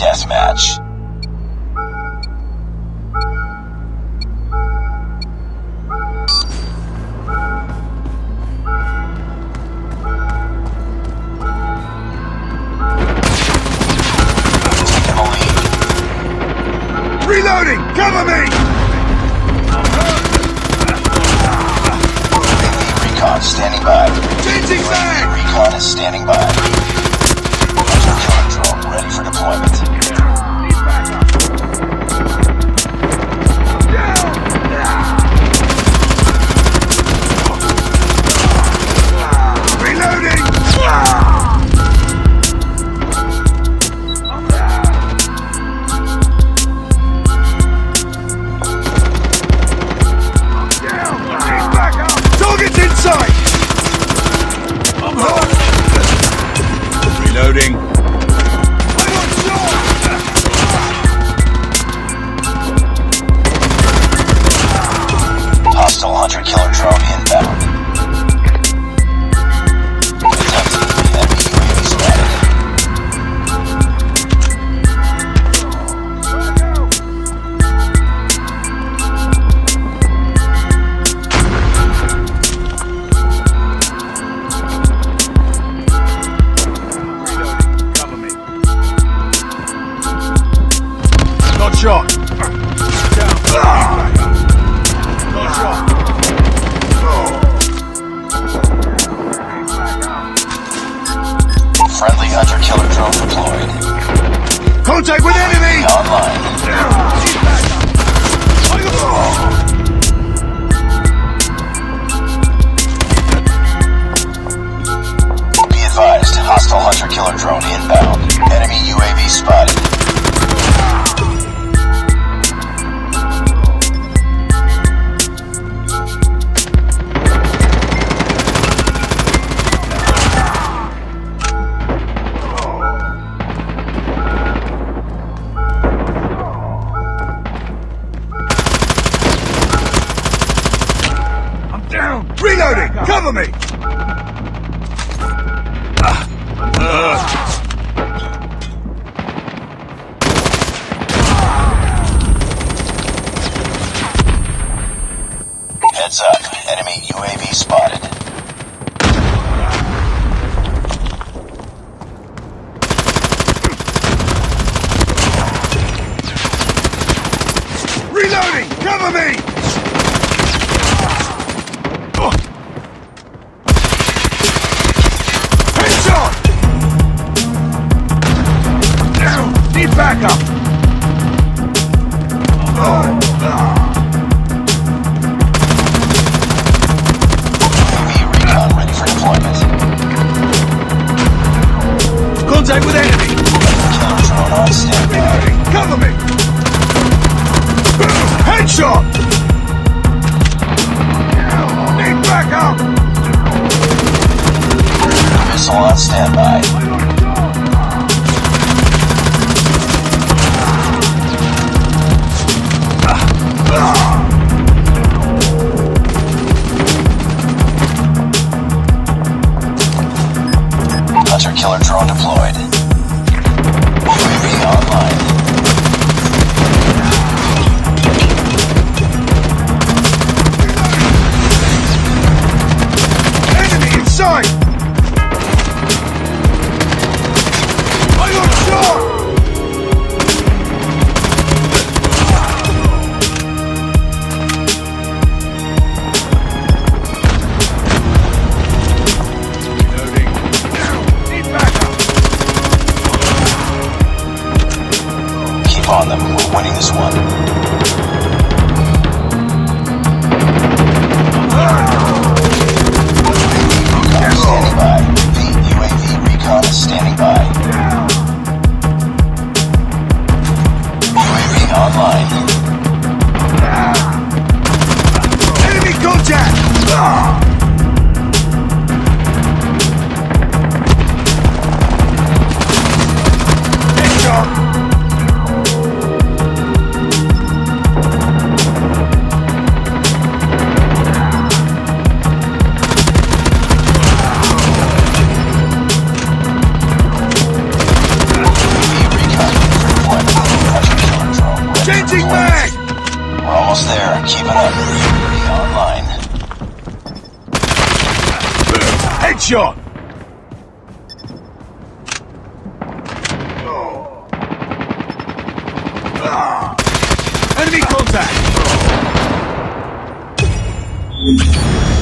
Deathmatch. Taking the lead. Reloading! Cover me! Recon standing by. Changing mag! Recon is standing by. Killer drone ready for deployment. Reloading! Target's inside! Reloading. Hostile hunter killer drone inbound. Enemy UAV spotted. Cover me. Not shot. Down. Not shot. Friendly hunter killer drone deployed. Contact with enemy! Online. Be advised, hostile hunter killer drone inbound. Enemy UAV spotted. Reloading! Cover me! Heads up, enemy UAV spotted. Reloading! Cover me! Headshot! Down! Need backup! Recon ready for deployment. Contact with enemy! Killer drone on standby. Reloading! Cover me! Headshot! Need backup! Missile on standby. Hunter killer drone deployed. UAV online. Enemy inside! I got shot! Reloading. Need backup! Keep on them. We're winning this one. Standing by. UAV recon is standing by. UAV online. Enemy contact! Headshot! Changing mag! We're almost there. Keep it up. UAV online. Headshot! Enemy contact!